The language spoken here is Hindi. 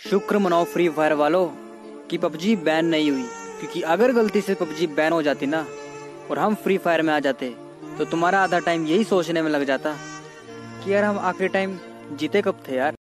शुक्र मनाओ फ्री फायर वालों कि पबजी बैन नहीं हुई, क्योंकि अगर गलती से पबजी बैन हो जाती ना और हम फ्री फायर में आ जाते तो तुम्हारा आधा टाइम यही सोचने में लग जाता कि यार हम आखिरी टाइम जीते कब थे यार।